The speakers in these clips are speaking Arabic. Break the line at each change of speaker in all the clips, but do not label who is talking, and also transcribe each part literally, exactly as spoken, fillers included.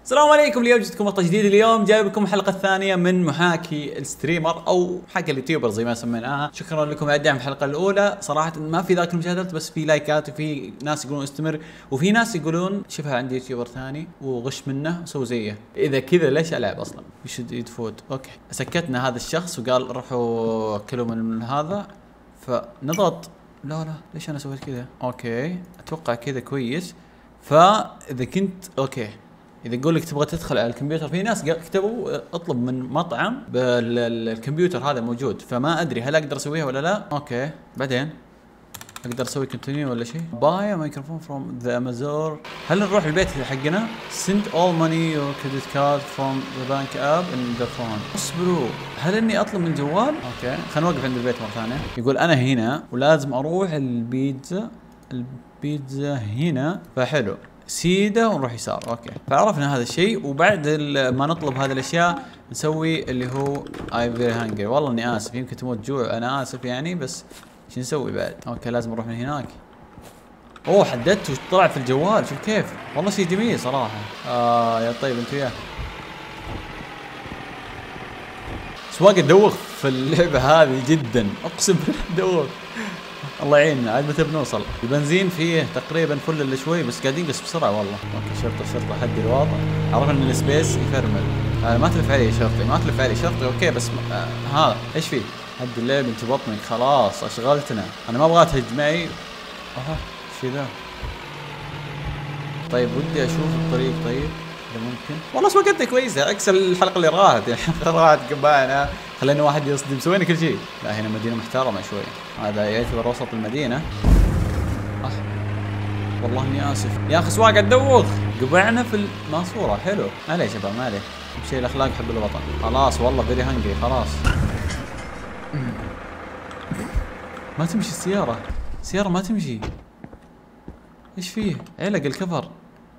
السلام عليكم. اليوم جبتكم مقطع جديد. اليوم جايب لكم الحلقه الثانيه من محاكي الستريمر او محاكي اليوتيوبر زي ما سميناها. شكرا لكم على دعم الحلقه الاولى. صراحه ما في ذاك المشاهدات، بس في لايكات وفي ناس يقولون استمر، وفي ناس يقولون شوفها عندي يوتيوبر ثاني وغش منه سوي زيه. اذا كذا ليش العب اصلا؟ يشد يتفوت. اوكي سكتنا هذا الشخص وقال روحوا كلوا من هذا، فنضغط. لا لا ليش انا سويت كذا؟ اوكي اتوقع كذا كويس. فاذا كنت اوكي اذا يقول لك تبغى تدخل على الكمبيوتر، في ناس كتبوا اطلب من مطعم بالكمبيوتر هذا موجود، فما ادري هل اقدر اسويها ولا لا. اوكي بعدين اقدر اسوي كونتينيو ولا شيء. باي مايكروفون فروم ذا امازون. هل نروح البيت حقنا؟ send all money your credit card from the bank app in the phone. اصبروا، هل اني اطلب من الجوال؟ اوكي خلينا نوقف عند البيت مره ثانيه. يقول انا هنا ولازم اروح البيتزا. البيتزا هنا، فحلو سيده ونروح يسار. اوكي فعرفنا هذا الشيء، وبعد ما نطلب هذه الاشياء نسوي اللي هو اي فيري هانجري. والله اني اسف، يمكن تموت جوع، انا اسف يعني، بس شو نسوي بعد؟ اوكي لازم نروح من هناك. اوه حددت وش طلع في الجوال، شوف كيف، والله شيء جميل صراحه. اه يا طيب انت وياه. سواق تدوخ في اللعبه هذه جدا، اقسم بالله تدوخ. الله يعيننا. عاد متى بنوصل؟ البنزين فيه تقريبا فل الا شوي، بس قاعدين بس بسرعه والله. اوكي شرطه شرطه هدي الوضع. عرفنا ان السبيس يفرمل. آه ما تلف علي شرطي، ما تلف علي شرطي. اوكي بس آه هذا ايش فيه؟ هدي اللعب انت بطنك خلاص اشغلتنا. انا ما ابغى تهج معي. اها ايش ذا؟ طيب ودي اشوف الطريق. طيب اذا ممكن. والله سواقتي كويسه عكس الحلقه اللي راحت. الحلقه راحت قبعنا، خلينا واحد يصدم، سوينا كل شيء. لا هنا مدينه محترمه شوي، هذا يعتبر وسط المدينه. أح. والله اني اسف يا اخي، سواقه تدوخ. قبعنا في الماسوره. حلو ما عليه شباب ما عليه، شيء الاخلاق حب الوطن. خلاص والله فيري هنجري خلاص. ما تمشي السياره، السياره ما تمشي. ايش فيه؟ علق الكفر.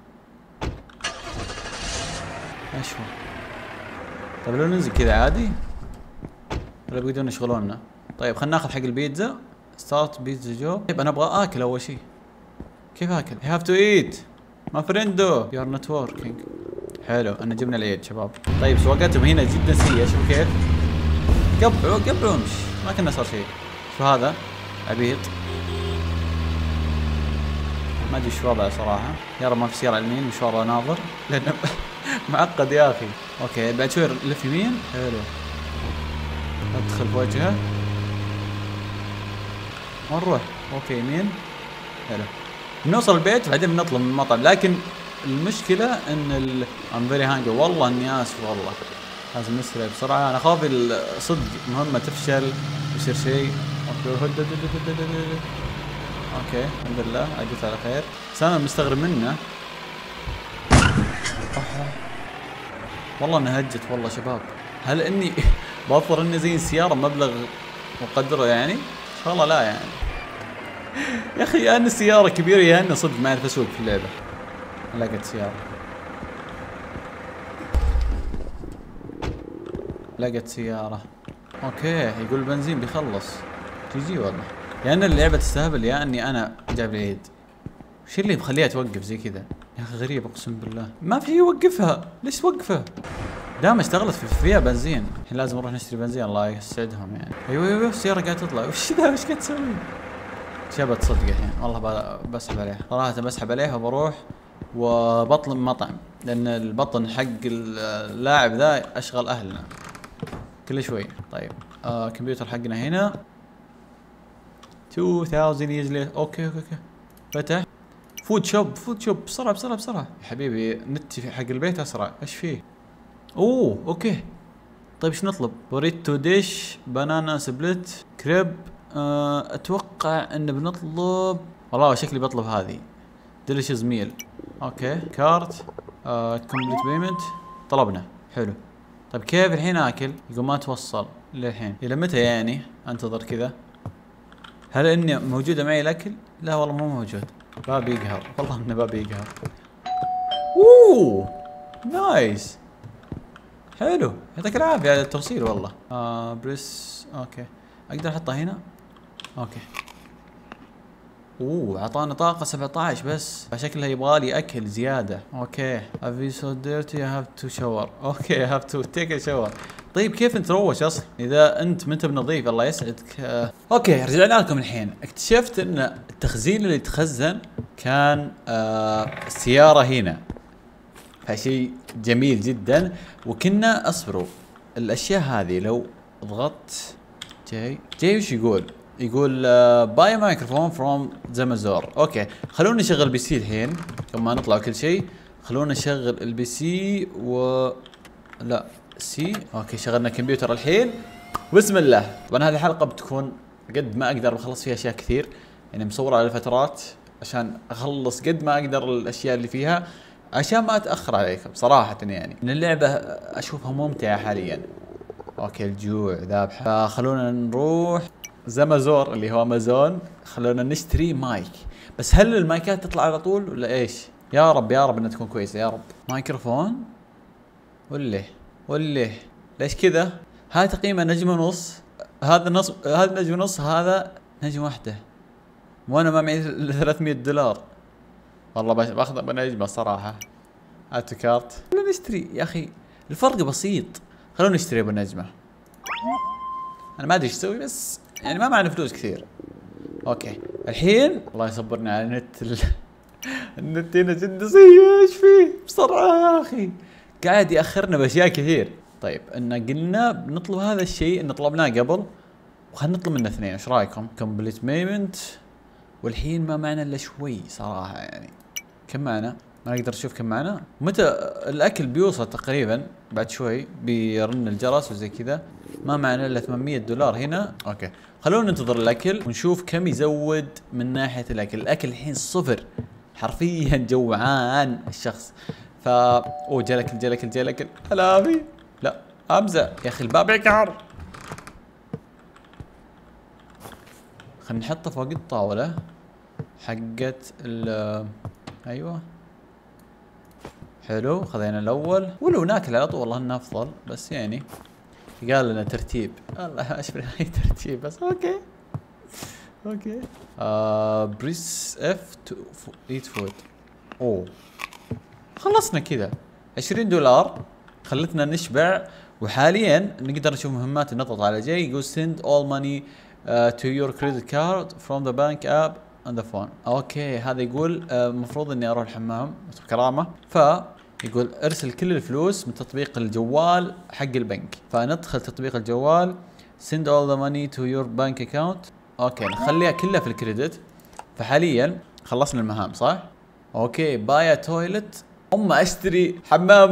ايش هو؟ طيب لو ننزل كذا عادي ولا بيقدرون يشغلوننا؟ طيب خلينا ناخذ حق البيتزا. ستارت بيتزا جو. طيب انا ابغى اكل اول شيء. كيف اكل؟ يو هاف تو ايت ما فريندو يو ار نوت وركينج. حلو انا جبنا العيد شباب. طيب سواقتهم هنا جدا سيئه، شوف كيف. قبعوا قبعوا امشي، ما كنا صار شيء. شو هذا؟ عبيط ما ادري ايش وضعه صراحه. يا رب ما في سياره على اليمين، مشوار ناظر لانه معقد يا اخي. اوكي بعد شوي لف يمين. حلو ادخل في وجهه ونروح. اوكي يمين. حلو بنوصل البيت بعدين بنطلب من المطعم، لكن المشكله ان ال ام فيري هانجر. والله اني اسف والله، لازم نسرع بسرعه. انا خافي صدق مهمه تفشل يصير شيء. اوكي هد هد هد هد هد. اوكي الحمد لله عديت على خير، بس انا مستغرب منه. والله انها هجت والله شباب. هل اني بضطر اني زي السياره مبلغ مقدره يعني؟ ان شاء الله لا يعني. يا اخي يا ان السياره كبيره يا ان صدق ما اعرف اسوق في اللعبه. لقيت سياره، لقيت سياره. اوكي يقول البنزين بيخلص. جي جي والله. يا ان اللعبه تستهبل يا اني انا جايب العيد. وش اللي مخليها توقف زي كذا؟ يا اخي غريب اقسم بالله، ما في شيء يوقفها. ليش توقفه؟ دام اشتغلت في فيها بنزين. الحين لازم نروح نشتري بنزين الله يسعدهم يعني. ايوه ايوه السياره قاعده تطلع. وش ذا؟ وش قاعد تسوي؟ شبت صدق الحين والله بسحب عليها صراحه، بسحب عليها وبروح وبطلب مطعم، لان البطن حق اللاعب ذا اشغل اهلنا كل شوي. طيب آه كمبيوتر حقنا هنا two thousand years later. اوكي اوكي اوكي فتح. فود شوب فود شوب بسرعه بسرعه بسرعه يا حبيبي. نت حق البيت اسرع. ايش فيه؟ اوه اوكي طيب ايش نطلب؟ بوريتو ديش بانانا سبلت كريب. أه اتوقع ان بنطلب، والله شكلي بطلب هذه ديليشيز ميل. اوكي كارت كومبليت بيمنت. طلبنا حلو. طيب كيف الحين اكل؟ يقول ما توصل للحين. الى متى يعني انتظر كذا؟ هل اني موجوده معي الاكل؟ لا والله مو موجود. باب يقهر والله انه باب يقهر. اوه نايس حلو يعطيك العافيه على التوصيل والله. آه بريس. اوكي اقدر احطها هنا. اوكي اوه اعطانا طاقة سبعة عشر بس، فشكلها يبغالي اكل زيادة. اوكي I feel so dirty I have to shower. اوكي I have to take a shower. طيب كيف نتروش اصلا اذا انت ما انت بنظيف؟ الله يسعدك. آه. اوكي رجعنا لكم الحين. اكتشفت ان التخزين اللي تخزن كان آه السيارة هنا، فشيء جميل جدا. وكنا اصبروا الاشياء هذه لو ضغطت جاي جاي وش يقول؟ يقول باي مايكروفون فروم زمازور. اوكي خلونا نشغل البي سي الحين قبل ما نطلع كل شيء. خلونا نشغل البي سي و لا سي. اوكي شغلنا كمبيوتر الحين. بسم الله. طبعا هذه الحلقه بتكون قد ما اقدر بخلص فيها اشياء كثير، يعني مصوره على فترات عشان اخلص قد ما اقدر الاشياء اللي فيها عشان ما اتاخر عليكم صراحه. يعني ان اللعبه اشوفها ممتعه حاليا. اوكي الجوع ذابحه، فخلونا نروح زمازور اللي هو امازون. خلونا نشتري مايك. بس هل المايكات تطلع على طول ولا ايش؟ يا رب يا رب انها تكون كويسه يا رب. مايكروفون ولا ولا ليش كذا؟ هاي تقييمه نجمه ونص، هذا نص، هذا نجمه ونص، هذا نجمه واحده، وانا ما معي ثلاثمية دولار. والله باخذ بنجمه صراحه. هاتوا كارت. خلونا نشتري يا اخي، الفرق بسيط. خلونا نشتري ابو نجمه. انا ما ادري ايش اسوي بس يعني ما معنا فلوس كثير. اوكي الحين الله يصبرنا على النت. ال... النت هنا جد سيء. ايش فيه بسرعه يا اخي، قاعد ياخرنا باشياء كثير. طيب ان قلنا بنطلب هذا الشيء ان طلبناه قبل، وخلنا نطلب منه اثنين. ايش رايكم؟ كومبليت بيمنت. والحين ما معنا الا شوي صراحه. يعني كم معنا؟ ما نقدر نشوف كم معنا. متى الاكل بيوصل تقريبا؟ بعد شوي بيرن الجرس وزي كذا. ما معنا الا ثمانمية دولار هنا. اوكي خلونا ننتظر الاكل ونشوف كم يزود من ناحيه الاكل. الاكل الحين صفر حرفيا، جوعان الشخص. فا اوه جالاكل جالاكل جالاكل الافي. لا امزه يا اخي الباب عقار. خلينا نحطه فوق الطاوله حقت ال ايوه حلو. خذينا الاول، ولو ناكل على طول والله انه افضل، بس يعني قال لنا ترتيب. الله اشبه هاي ترتيب بس. اوكي اوكي آه بريس اف تو ايت فود. اوه خلصنا كذا. عشرين دولار خلتنا نشبع. وحاليا نقدر نشوف مهمات. نضغط على جاي يقول send all money uh, to your credit card from the bank app on the phone. اوكي هذا يقول المفروض uh, اني اروح الحمام كرامه، ف يقول ارسل كل الفلوس من تطبيق الجوال حق البنك. فندخل تطبيق الجوال send all the money to your bank account. اوكي نخليها كلها في الكريدت. فحاليا خلصنا المهام صح؟ اوكي باي تويلت. ام اشتري حمام.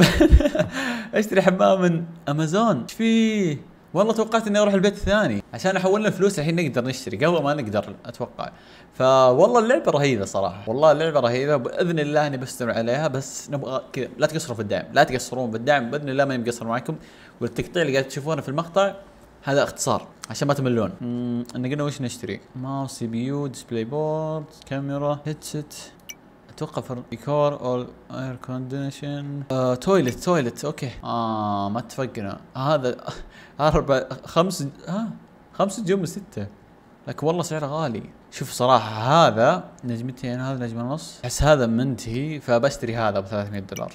اشتري حمام من امازون. ايش فيه؟ والله توقعت اني اروح البيت الثاني عشان احولنا الفلوس الحين نقدر نشتري، قبل ما نقدر اتوقع. فوالله اللعبه رهيبه صراحه، والله اللعبه رهيبه. باذن الله اني بستمر عليها، بس نبغى كذا. لا تقصروا في الدعم، لا تقصرون بالدعم باذن الله. ما مقصر معكم. والتقطيع اللي قاعد تشوفونه في المقطع هذا اختصار عشان ما تملون. امم قلنا وش نشتري؟ ماوس، سي بي يو، ديسبلاي بورد، كاميرا، هيدسيت، اتوقع في ديكور او اير كونديشن. آه، تويلت تويلت اوكي. اه ما اتفقنا. هذا اربع خمس ها خمس نجوم من ستة، لكن والله سعره غالي. شوف صراحة هذا نجمتين، هذا نجمة ونص. احس هذا منتهي، فبشتري هذا ب ثلاثمية دولار.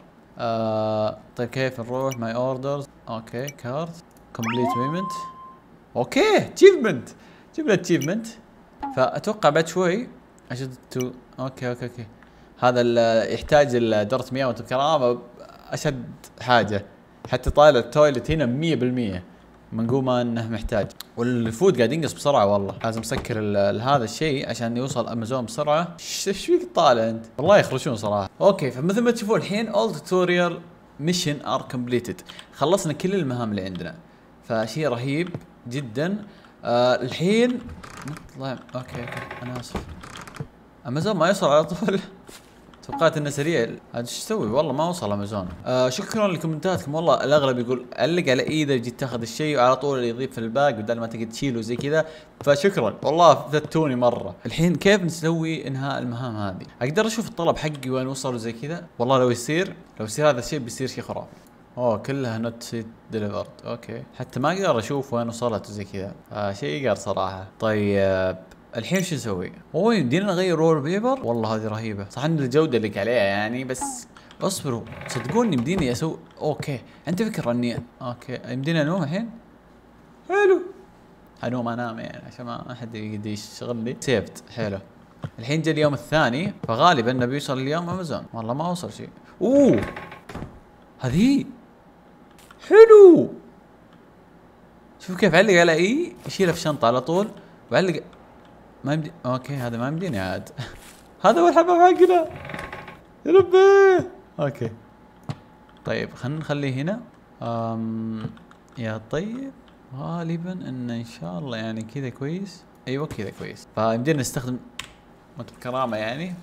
آه طيب كيف نروح؟ ماي اوردرز. اوكي كارت، كومبليت بيمنت. اوكي اتشيفمنت، جبنا اتشيفمنت. فاتوقع بعد شوي اشد تو. اوكي اوكي اوكي هذا يحتاج دورة مياه وانت بكرامة اشد حاجة. حتى طالع التويلت هنا مية بالمية منقول ما انه محتاج. والفود قاعد ينقص بسرعة والله. لازم اسكر هذا الشيء عشان يوصل امازون بسرعة. ايش فيك طالع انت؟ والله يخرجون صراحة. اوكي فمثل ما تشوفون الحين all tutorial mission are completed. خلصنا كل المهام اللي عندنا، فشيء رهيب جدا. آه الحين نطلع. اوكي اوكي انا اسف. امازون ما يوصل على طول. توقعت انه سريع. هذا ايش تسوي؟ والله ما وصل امازون. آه شكرا لكومنتاتكم. والله الاغلب يقول علق على ايده جيت تاخذ الشيء وعلى طول يضيف في الباق بدل ما تقعد تشيله زي كذا. فشكرا والله فدتوني مره. الحين كيف نسوي انهاء المهام هذه؟ اقدر اشوف الطلب حقي وين وصل وزي كذا. والله لو يصير لو يصير هذا الشيء بيصير شيء خرافي. اوه كلها نوت سيت ديليفرد. اوكي حتى ما اقدر اشوف وين وصلت وزي كذا. آه شيء يقهر صراحه. طيب الحين شو نسوي؟ اوه يمدينا نغير رول بيبر؟ والله هذه رهيبة، صح ان الجودة لك عليها يعني، بس اصبروا صدقوني يمديني اسوي. اوكي انت فكرة اني اوكي يمديني انوم الحين؟ حلو. انوم انام يعني عشان ما احد يقدر يشغلني. سيفت حلو. الحين جاء اليوم الثاني، فغالبا انه بيوصل اليوم امازون. والله ما وصل شيء. اوه هذه حلو. شوف كيف علق على اي يشيله في شنطة على طول وعلق. ما يمدي. اوكي هذا ما يمديني عاد. هذا هو الحمام حقنا يا ربي. اوكي طيب خلينا نخليه هنا. أم يا طيب غالبا ان ان شاء الله يعني كذا كويس. ايوه كذا كويس، فيمدينا نستخدم موت الكرامة يعني.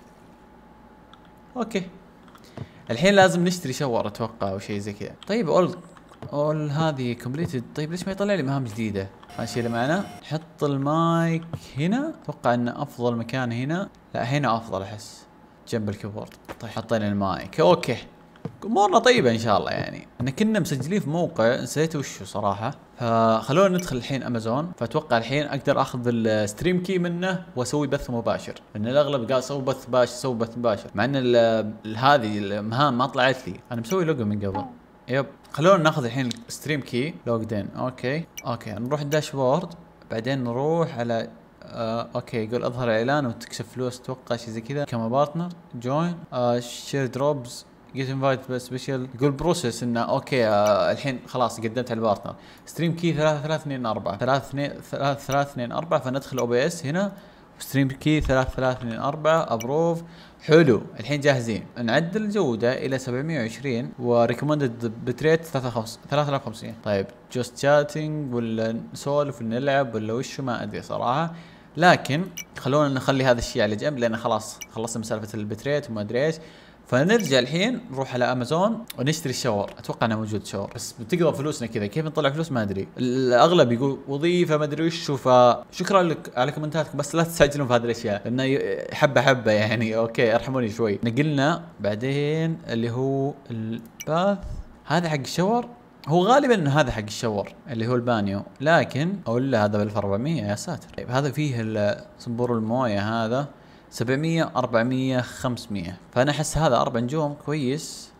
اوكي الحين لازم نشتري شاور اتوقع او شيء زي كذا. طيب اول اول هذه كومبليتد. طيب ليش ما يطلع لي مهام جديدة؟ هالشيء اللي معنا. نحط المايك هنا، اتوقع انه افضل مكان هنا. لا هنا افضل احس جنب الكيبورد. طيب حطينا المايك. اوكي امورنا طيبة ان شاء الله يعني. احنا كنا مسجلين في موقع نسيت وشه صراحة، فخلونا ندخل الحين امازون. فاتوقع الحين اقدر اخذ الستريم كي منه واسوي بث مباشر، لان الاغلب قال سوي بث مباشر سوي بث مباشر، مع ان هذه المهام ما طلعت لي. انا مسوي لوجو من قبل. يب خلونا ناخذ الحين ستريم كي لوجدين. اوكي اوكي نروح الداشبورد، بعدين نروح على آه، اوكي يقول اظهر اعلان وتكسب فلوس اتوقع شيء زي كذا. كما بارتنر جوين شير دروبز جيت انفايت سبيشل. يقول بروسيس انه اوكي آه الحين خلاص قدمت على البارتنر. ستريم كي ثلاثة ثلاثة اثنين أربعة ثلاثة اثنين ثلاثة ثلاثة اثنين أربعة. فندخل او بي اس هنا ستريم كي ثلاثة ثلاثة اثنين أربعة ابروف. حلو الحين جاهزين. نعدل الجودة الى سبعمية وعشرين وريكومندد بتريت ثلاثة آلاف وخمسين. طيب جوست شاتنج ولا نسولف ونلعب ولا وش ما ادري صراحة، لكن خلونا نخلي هذا الشيء على جنب لان خلاص خلصنا مسافة البتريت وما ادري ايش. فنرجع الحين نروح على امازون ونشتري الشاور. اتوقع انه موجود شاور بس بتقضى فلوسنا كذا. كيف نطلع فلوس ما ادري. الاغلب يقول وظيفه ما ادري وش. فشكرا لك على كومنتاتكم، بس لا تستعجلون في هذه الاشياء لانه حبه حبه يعني. اوكي ارحموني شوي. نقلنا بعدين اللي هو الباث هذا حق الشاور. هو غالبا انه هذا حق الشاور اللي هو البانيو، لكن اقول له هذا ب ألف وأربعمية يا ساتر. طيب هذا فيه صنبور المويه هذا سبعمية أربعمية خمسمية. فأنا أحس هذا أربع نجوم كويس.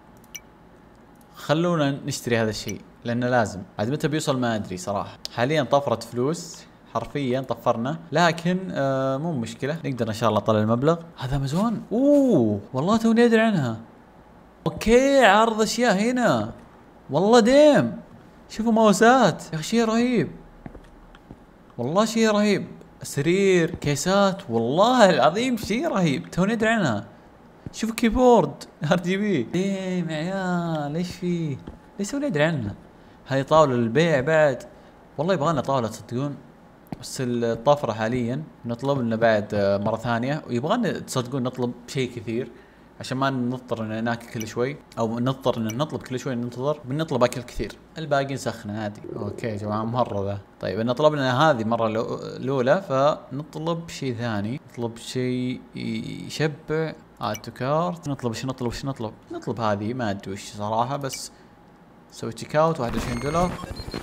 خلونا نشتري هذا الشيء لأنه لازم. عاد متى بيوصل ما أدري صراحة. حاليا طفرت فلوس حرفيا طفرنا، لكن آه مو مشكلة نقدر إن شاء الله نطلع المبلغ. هذا أمازون. أوه والله توني أدري عنها. أوكي عرض أشياء هنا والله ديم. شوفوا ماوسات يا أخي شيء رهيب والله شيء رهيب. سرير كيسات والله العظيم شيء رهيب توني ادري عنها. شوف كيبورد ار جي بي. ايه يا عيال ايش فيه؟ ليش توني ادري عنها؟ هاي طاوله للبيع بعد. والله يبغى لنا طاوله تصدقون، بس الطفره حاليا نطلب لنا بعد مره ثانيه، ويبغى تصدقون نطلب شيء كثير عشان ما نضطر ان ناكل كل شوي او نضطر ان نطلب كل شوي ننتظر. بنطلب اكل كثير الباقي نسخنه عادي. اوكي يا جماعه مره ذا. طيب ان طلبنا هذه المره الاولى فنطلب شيء ثاني. نطلب شيء يشبع. اد تو كارت. نطلب ايش نطلب ايش نطلب نطلب هذه ما ادري وش صراحه، بس سوي تشيك اوت واحد وعشرين دولار.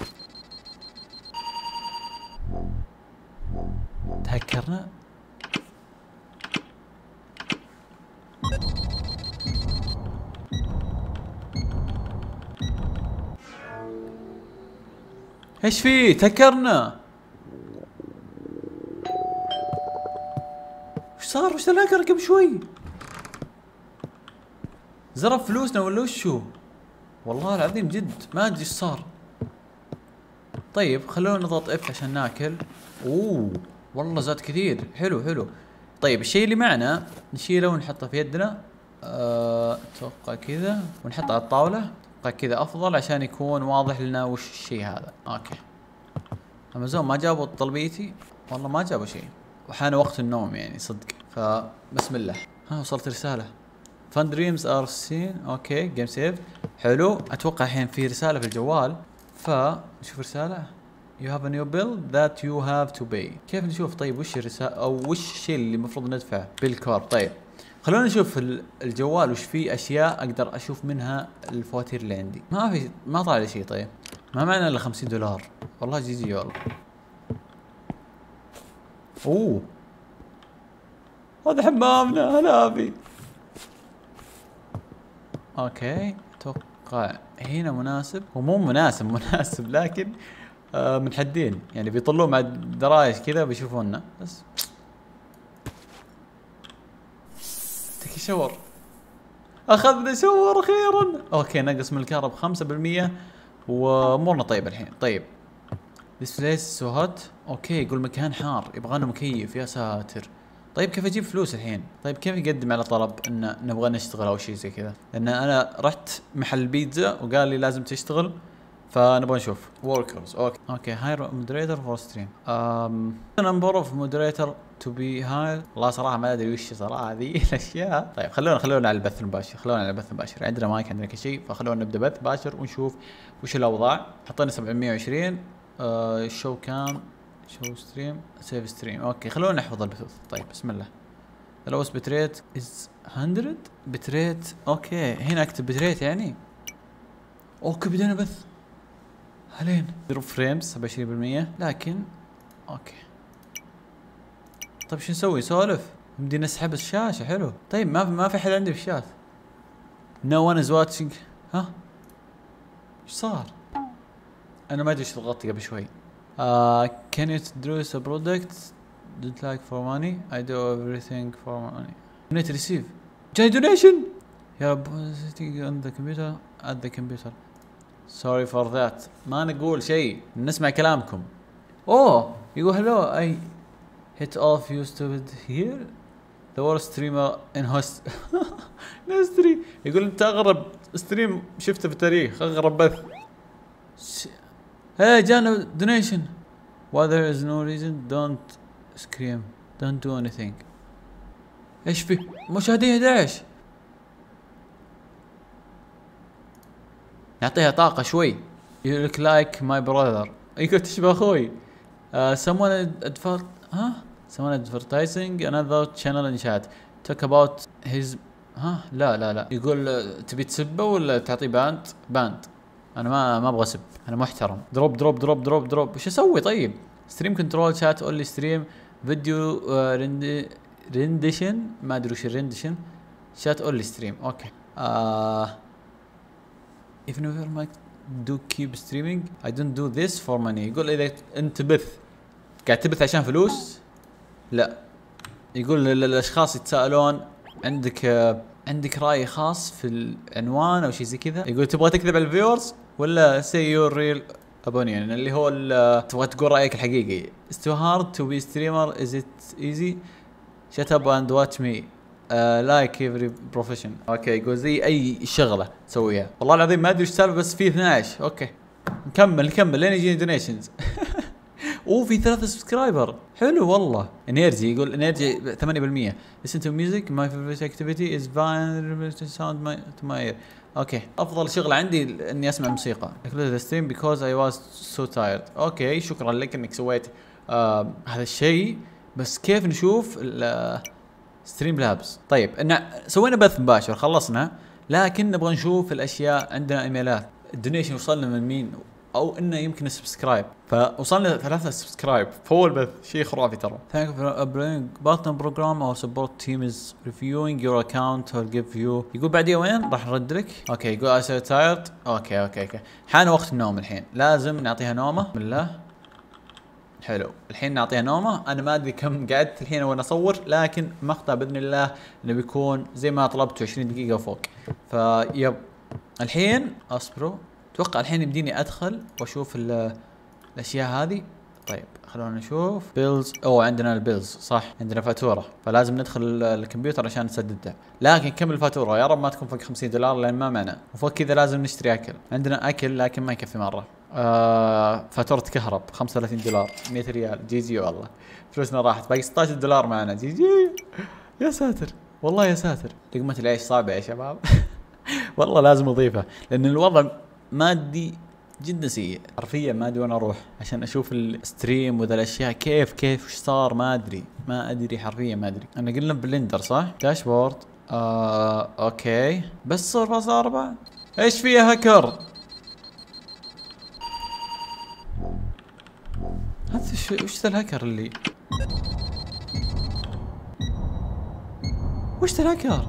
تهكرنا. ايش فيه؟ تهكرنا. وش صار؟ وش الهكر قبل شوي؟ زرف فلوسنا ولا وشو؟ والله العظيم جد ما ادري ايش صار. طيب خلونا نضغط اف عشان ناكل. اوه والله زاد كثير. حلو حلو. طيب الشيء اللي معنا نشيله ونحطه في يدنا. اتوقع أه كذا ونحطه على الطاولة. اتوقع كذا افضل عشان يكون واضح لنا وش الشيء هذا. اوكي امازون ما جابوا طلبيتي والله ما جابوا شيء، وحان وقت النوم يعني صدق. فبسم الله. ها وصلت رسالة. فان دريمز ار سين. اوكي جيم سيف. حلو. اتوقع الحين في رسالة في الجوال، فنشوف رسالة. You have a new bill that you have to pay. كيف نشوف طيب وش الرسالة او وش الشيء اللي المفروض ندفعه؟ بالكورب. طيب خلونا نشوف الجوال وش فيه اشياء اقدر اشوف منها الفواتير اللي عندي. ما في ما طلع لي شيء. طيب ما معنا الا خمسين دولار والله. جي جي والله. اوه هذا حمامنا هلا بي. اوكي اتوقع هنا مناسب، هو مو مناسب مناسب لكن آه منحدين يعني بيطلون مع الدرايش كذا بيشوفوننا بس. تكي شاور، اخذنا شاور اخيرا. اوكي نقص من الكهرباء خمسة بالمية وامورنا طيب الحين. طيب This place so hot. اوكي يقول مكان حار يبغى لنا مكيف يا ساتر. طيب كيف اجيب فلوس الحين؟ طيب كيف يقدم على طلب ان نبغى نشتغل او شيء زي كذا؟ لان انا رحت محل بيتزا وقال لي لازم تشتغل، فنبغى نشوف workers. اوكي اوكي hire moderator for stream. um number of moderator to be hired. والله صراحه ما ادري وش صراحه هذه الاشياء. طيب خلونا خلونا على البث المباشر، خلونا على البث المباشر. عندنا مايك عندنا كل شيء، فخلونا نبدا بث مباشر ونشوف وش الاوضاع. حطينا سبعمية وعشرين. آه شو كام شو ستريم سيف ستريم. اوكي خلونا نحفظ البثوث. طيب بسم الله. اللوست بتريت از مية بتريت. اوكي هنا اكتب بتريت يعني. اوكي بدينا بث هلين. دروب فريمز سبعة وعشرين بالمية لكن اوكي. طيب شو نسوي؟ سولف بدي نسحب الشاشة. حلو. طيب ما ما في حد عندي في الشات. نو ون از واتشنج. ها ايش صار؟ انا ما ادري ايش ضغطت قبل شوي. Uh, can you introduce a product? Don't like for money. I do everything for money. Donate receive. جاي donation. يا sitting on the computer at the computer. Sorry for that. ما نقول شيء نسمع كلامكم. اوه يقول hello I hit off you stupid here. The worst streamer in host. نستري. يقول انت اغرب ستريم شفته في التاريخ، اغرب بث. Hey جانا donation. Why there is no reason don't scream don't do anything. ايش في؟ مشاهدين احد عشر. نعطيها طاقة شوي. You look like my brother. يقول تشبه اخوي. uh, someone advert ها someone advertising another channel in chat talk about his ها لا لا لا. يقول تبي تسبه ولا تعطيه باند؟ باند. انا ما ما ابغى اسب، انا محترم. دروب دروب دروب دروب دروب. وش اسوي طيب؟ ستريم كنترول شات اونلي ستريم فيديو رند رندشن ما ادري وش الرندشن. شات اونلي ستريم. اوكي آه if never might do keep streaming I don't do this for money. يقول اذا انت بث قاعد تبث عشان فلوس لا. يقول الاشخاص يتساءلون عندك آه عندك رأي خاص في العنوان او شيء زي كذا. يقول تبغى تكذب على الفيورز ولا say your real opinion اللي هو تبغى تقول رأيك الحقيقي. It's too hard to be streamer is it easy shut up and watch me uh, like every profession. اوكي يقول زي اي شغلة تسويها. والله العظيم ما ادري ايش السالفة بس في اثني عشر. اوكي نكمل نكمل لين يجيني دونيشنز. اوه في ثلاثة سبسكرايبر حلو والله. انرجي يقول انرجي ثمانية بالمية. listen to music my favorite activity is fine sound my to my ear. اوكي افضل شغله عندي اني اسمع موسيقى. close the stream because I was so tired. اوكي شكرا لك انك سويت آه هذا الشيء. بس كيف نشوف ستريم لابس؟ طيب ان سوينا بث مباشر خلصنا لكن نبغى نشوف الاشياء. عندنا ايميلات الدونيشن وصلنا من مين او انه يمكن سبسكرايب. فوصلنا ثلاثة سبسكرايب فول بث شيء خرافي ترى. Thank you for uploading button program or support team is reviewing your account or give you. يقول بعدين وين راح نرد لك. اوكي يقول I so tired. اوكي اوكي اوكي حان وقت النوم الحين. لازم نعطيها نومه. بسم الله. حلو الحين نعطيها نومه. انا ما ادري كم قعدت الحين وانا اصور لكن مقطع باذن الله انه بيكون زي ما طلبت عشرين دقيقة وفوق. فيب الحين اصبروا. اتوقع الحين يمديني ادخل واشوف الاشياء هذه. طيب خلونا نشوف بيلز. اوه عندنا البيلز صح عندنا فاتوره فلازم ندخل الكمبيوتر عشان نسددها. لكن كم الفاتوره؟ يا رب ما تكون فوق خمسين دولار لان ما معنا. وفوق كذا لازم نشتري اكل. عندنا اكل لكن ما يكفي مره. آه فاتوره كهرب خمسة وثلاثين دولار مية ريال. جي جي والله فلوسنا راحت. باقي ستة عشر دولار معنا. جي جي يا ساتر والله يا ساتر. لقمه العيش صعبه يا شباب. والله لازم اضيفها لان الوضع مادي جدا سيء حرفيا. ما ادري وين اروح عشان اشوف الستريم وذا الاشياء كيف كيف وش صار. ما ادري ما ادري حرفيا ما ادري. انا قلنا بلندر صح. داشبورد آه اوكي بس صفر فاصلة أربعة. ايش فيها هاكر؟ هذا وش ذا الهاكر اللي وش ذا الهاكر؟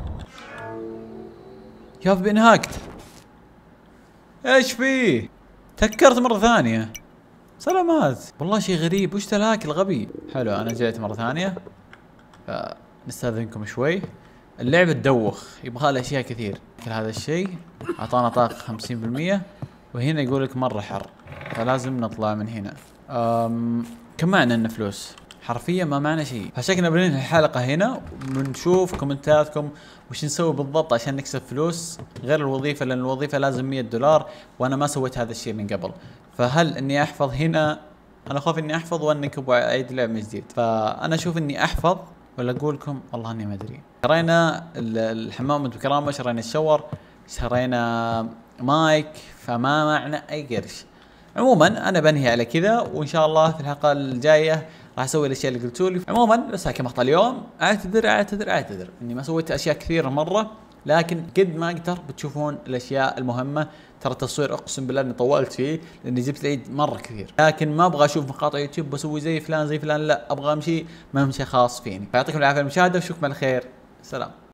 يا انهاكت. ايش فيه؟ تهكرت مرة ثانية. سلامات. والله شيء غريب، وش ذا الهاك الغبي؟ حلو انا جيت مرة ثانية. فنستاذنكم شوي. اللعبة تدوخ، يبغى لها اشياء كثير. مثل هذا الشيء اعطانا طاقة خمسين بالمية، وهنا يقول لك مرة حر، فلازم نطلع من هنا. أم كم معنا لنا فلوس؟ حرفيا ما معنا شيء. فشكلنا بننهي الحلقة هنا، بنشوف كومنتاتكم وش نسوي بالضبط عشان نكسب فلوس غير الوظيفة، لأن الوظيفة لازم مية دولار وأنا ما سويت هذا الشيء من قبل. فهل إني أحفظ هنا؟ أنا أخاف إني أحفظ وأنكب وأعيد لعب من جديد. فأنا أشوف إني أحفظ ولا أقول لكم والله إني ما أدري. شرينا الحمام بكرامة، شرينا الشاور، شرينا مايك، فما معنا أي قرش. عموما انا بنهي على كذا، وان شاء الله في الحلقه الجايه راح اسوي الاشياء اللي قلتوا لي. عموما بس هيك مقطع اليوم. اعتذر اعتذر اعتذر اني ما سويت اشياء كثيره مره، لكن قد ما اقدر بتشوفون الاشياء المهمه. ترى التصوير اقسم بالله اني طولت فيه لاني جبت العيد مره كثير، لكن ما ابغى اشوف مقاطع يوتيوب بسوي زي فلان زي فلان، لا ابغى امشي ما امشي خاص فيني. فيعطيكم العافيه المشاهده، واشوفكم على خير. سلام.